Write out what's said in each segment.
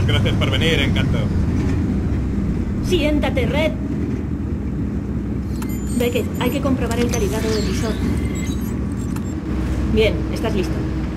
Gracias por venir, Encanto. Siéntate, Red. Beckett, hay que comprobar el calibrado del visor. Bien, estás listo.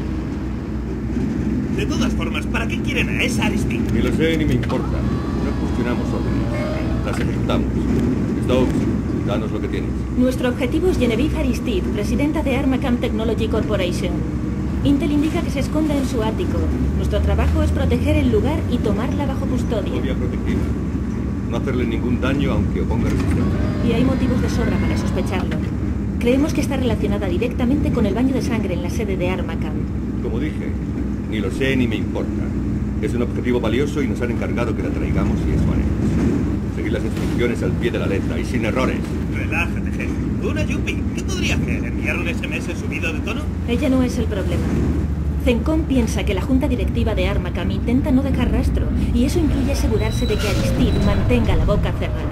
De todas formas, ¿para qué quieren a esa Aristide? Ni lo sé ni me importa. No cuestionamos órdenes. Las ejecutamos. Stokes, danos lo que tienes. Nuestro objetivo es Genevieve Aristide, presidenta de Armacam Technology Corporation. Intel indica que se esconde en su ático. Nuestro trabajo es proteger el lugar y tomarla bajo custodia. Custodia protectiva. No hacerle ningún daño aunque oponga resistencia. Y hay motivos de sobra para sospecharlo. Creemos que está relacionada directamente con el baño de sangre en la sede de Armacam. Como dije, ni lo sé ni me importa. Es un objetivo valioso y nos han encargado que la traigamos y eso haremos. Seguir las instrucciones al pie de la letra y sin errores. Relájate, jefe. Una Yuppie. ¿Qué podría hacer? ¿Enviar un SMS subido de tono? Ella no es el problema. Zencom piensa que la junta directiva de Armacam intenta no dejar rastro, y eso incluye asegurarse de que Aristide mantenga la boca cerrada.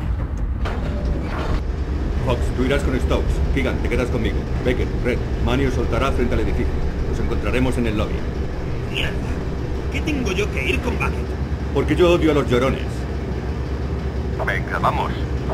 Fox, tú irás con Stokes. Keegan, te quedas conmigo. Beckett, Red, Manny os soltará frente al edificio. Nos encontraremos en el lobby. Mierda. ¿Por qué tengo yo que ir con Bucket? Porque yo odio a los llorones. Venga, vamos.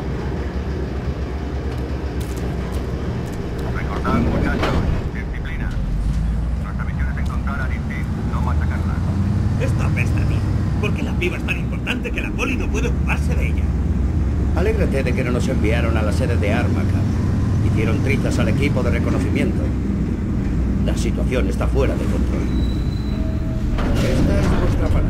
Recordad, muchachos, disciplina. Nuestra misión es encontrar a Aristide, no machacarla. Esto apesta, tío. ¿Por qué la piba es tan importante que la poli no puede ocuparse de ella? Alégrate de que no nos enviaron a la sede de Armacam. Hicieron trizas al equipo de reconocimiento. La situación está fuera de control. Esta es vuestra parada.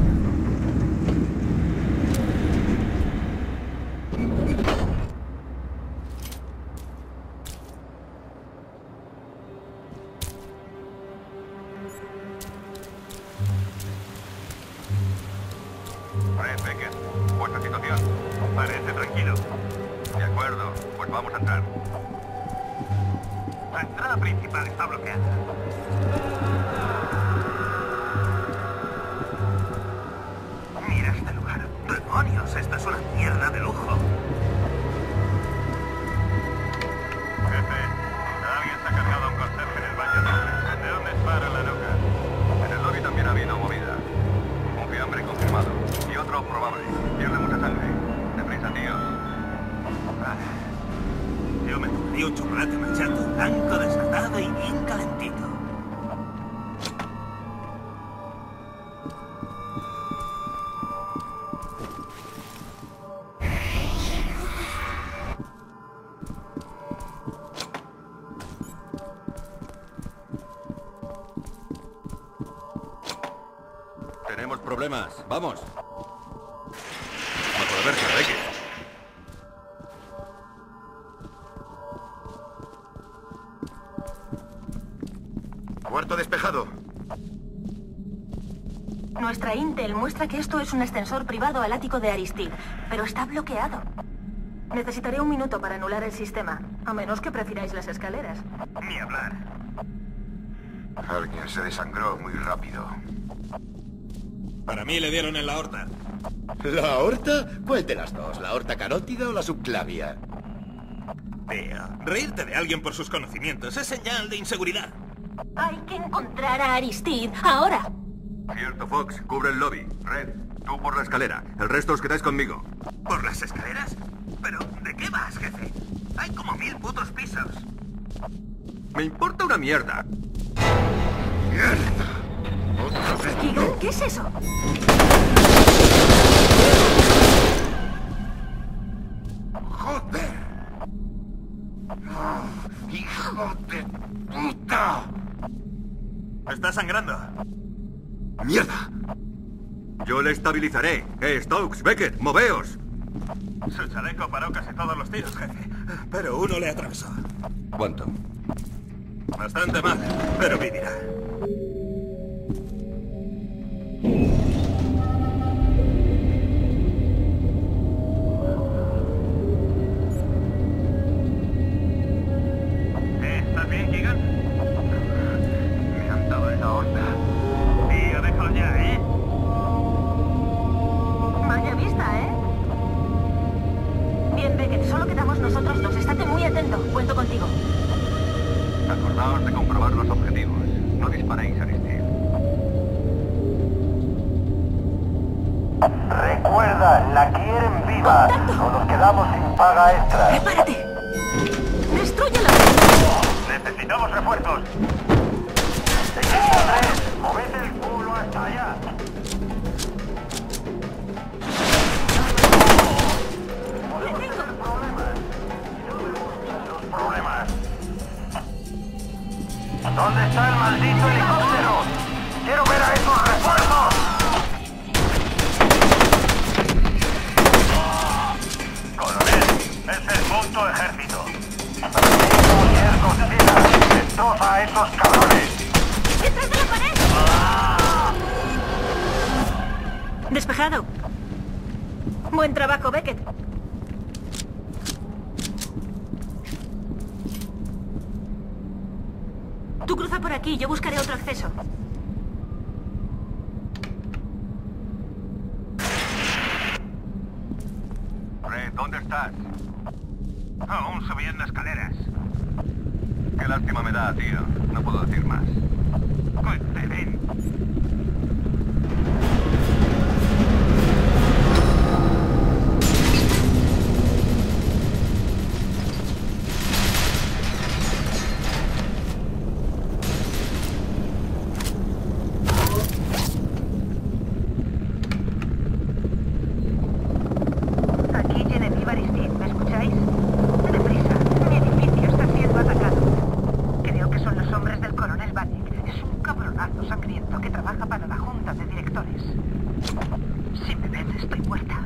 Red, Beckett, vuestra situación. Parece tranquilo. De acuerdo, pues vamos a entrar. La entrada principal está bloqueada. Mira este lugar. ¡Demonios! Esta es una mierda de lujo. Jefe, alguien se ha cargado a un conserje en el baño doble. ¿De dónde dispara la nuca? En el lobby también ha habido movida. Un fiambre confirmado. Y otro probable. Pierde mucha sangre. Deprisa, tíos. Yo me tomaría un chocolate manchado, blanco, desatado y bien calentito. Tenemos problemas. Vamos. Bajo la verja, Beckett. Puerto despejado. Nuestra Intel muestra que esto es un ascensor privado al ático de Aristide, pero está bloqueado. Necesitaré un minuto para anular el sistema, a menos que prefiráis las escaleras. Ni hablar. Alguien se desangró muy rápido. Para mí le dieron en la aorta. ¿La aorta? ¿Cuál de las dos? ¿La aorta carótida o la subclavia? Tío, reírte de alguien por sus conocimientos es señal de inseguridad. Hay que encontrar a Aristide, ahora. Cierto, Fox. Cubre el lobby. Red, tú por la escalera. El resto os quedáis conmigo. ¿Por las escaleras? ¿Pero de qué vas, jefe? Hay como 1000 putos pisos. Me importa una mierda. ¡Mierda! ¡Otra vez! Keegan, ¿qué es eso? ¡Joder! ¡Oh, ¡hijo de puta! Está sangrando. ¡Mierda! Yo le estabilizaré. Stokes, Beckett, moveos. Su chaleco paró casi todos los tiros, jefe. Pero uno le atravesó. ¿Cuánto? Bastante mal, pero vivirá. ¿Estás bien, Keegan? Me han dado en la aorta. Tío, déjalo ya, ¿eh? Vaya vista, ¿eh? Bien, Beckett, solo quedamos nosotros dos. Estate muy atento. Cuento contigo. Acordaos de comprobar los objetivos. No disparéis, Aristide. ayuda, la quieren viva. O nos quedamos sin paga extra. ¡Prepárate! ¡Destrúyela! Necesitamos refuerzos. Equipo 3, moved el culo hasta allá. Podemos tener problemas. Los problemas. ¿Dónde está el maldito helicóptero? ¡Quiero ver a esos refuerzos! Coronel, es el puto ejército. ¡Destroza a esos cabrones! ¡Detrás de la pared! Despejado. Buen trabajo, Beckett. Tú cruza por aquí, yo buscaré otro acceso. Fred, ¿dónde estás? Aún subiendo escaleras. Qué lástima me da, tío. No puedo decir más. Ven. Aquí Genevieve Aristide, ¿me escucháis? Deprisa, mi edificio está siendo atacado. Creo que son los hombres del coronel Vanek. Es un cabronazo sangriento que trabaja para la junta de directores. Si me ven, estoy muerta.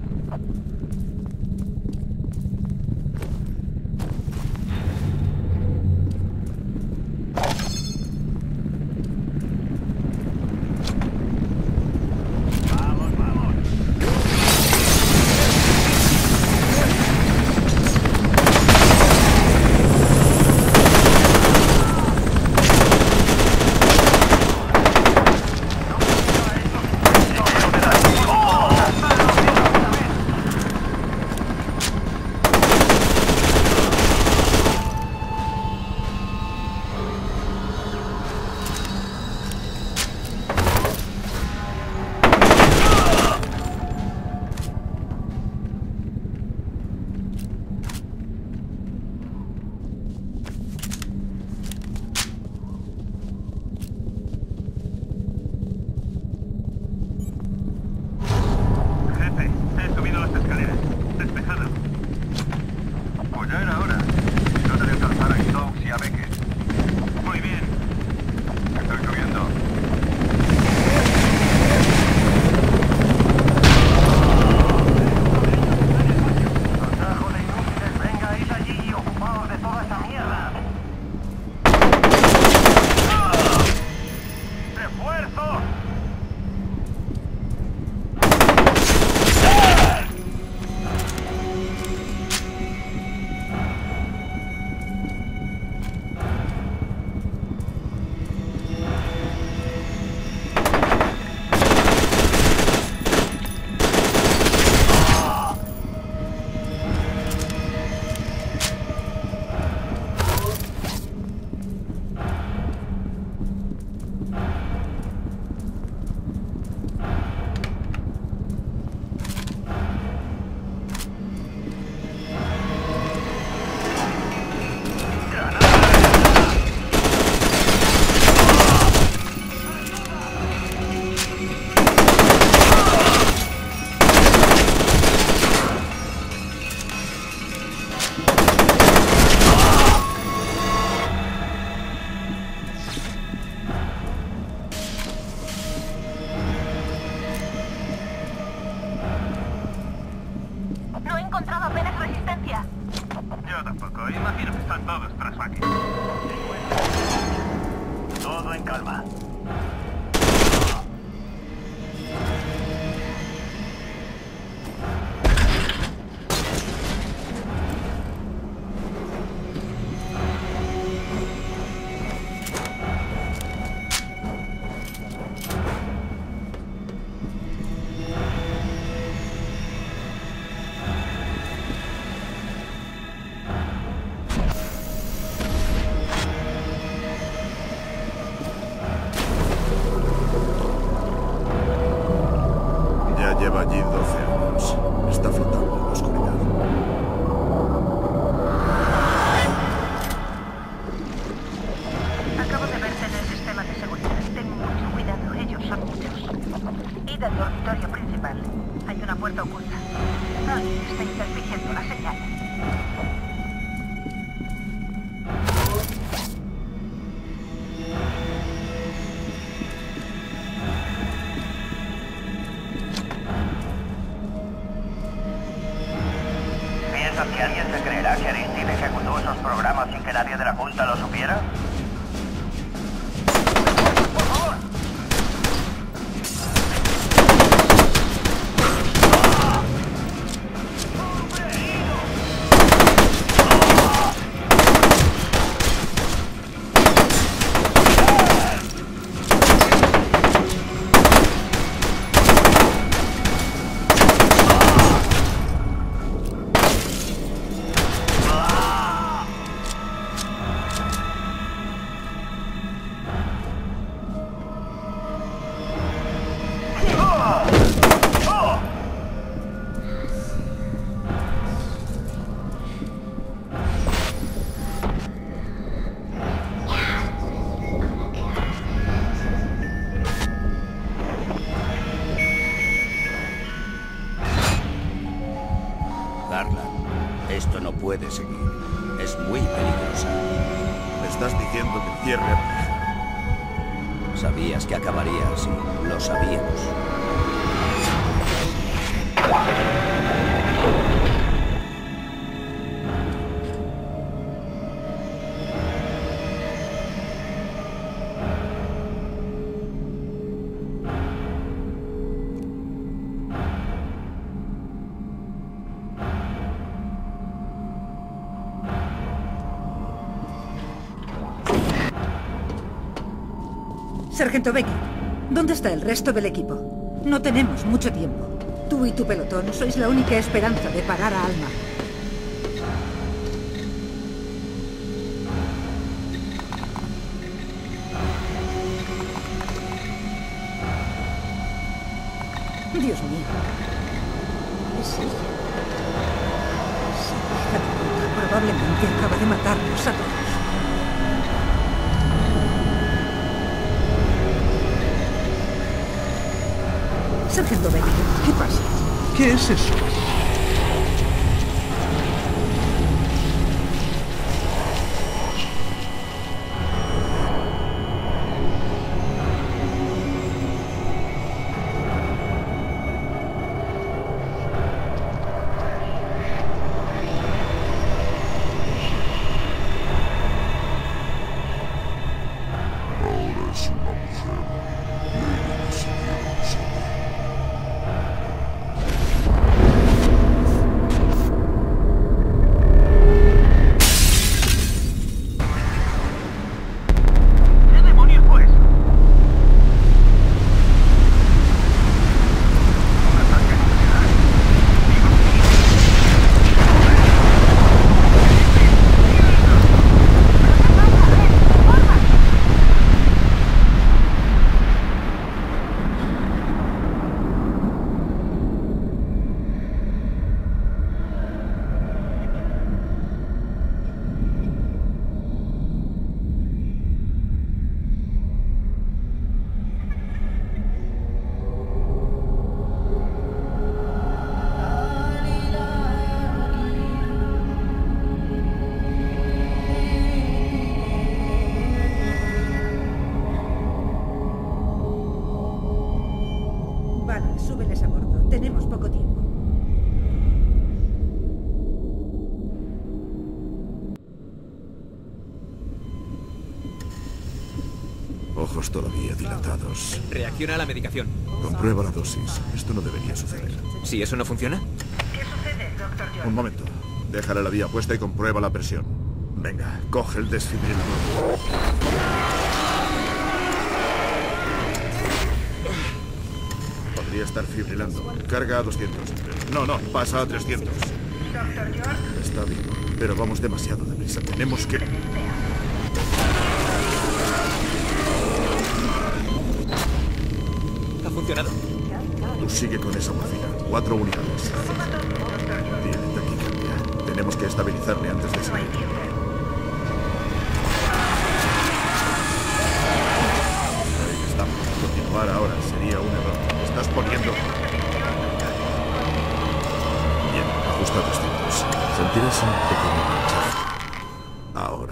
Jefe, he subido las escaleras. Despejado. Pues ya era hora. Trata de alcanzar a Stokes y a Beckett. Muy bien. Estoy subiendo. ¡Carajo de inútiles! ¡Venga, id allí y ocupaos de toda esta mierda! ¡Refuerzos! No he encontrado apenas resistencia. Yo tampoco. Imagino que están todos tras Vanek. Todo en calma. programa sin que nadie de la Junta lo supiera? ¡Por favor! Garland, esto no puede seguir. Es muy peligrosa. Me estás diciendo que cierre a mi hija. Sabías que acabaría así. Lo sabíamos. Sargento Becker, ¿dónde está el resto del equipo? No tenemos mucho tiempo. Tú y tu pelotón sois la única esperanza de parar a Alma. Dios mío. ¿Es ella? Sí, hija de puta. Probablemente acaba de matarnos a todos. Sargento Becker, ¿qué pasa? ¿Qué es eso? Súbeles a bordo. Tenemos poco tiempo. Ojos todavía dilatados. Reacciona a la medicación. Comprueba la dosis. Esto no debería suceder. Si eso no funciona, ¿Qué sucede, Dr. George? Un momento. Déjale la vía puesta y comprueba la presión. Venga, coge el desfibrilador. Podría estar fibrilando. Carga a 200. No, pasa a 300. Dr. George. Está vivo, pero vamos demasiado deprisa. Tenemos que... ¿ha funcionado? Tú sigue con esa morfina. 4 unidades. Tiene taquicardia. Tenemos que estabilizarle antes de salir. Ahí estamos. Continuar ahora sería un error. Estás poniendo... Bien, ajusta 200. Sentirás un pequeño pinchazo. Ahora.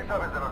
sabes de lo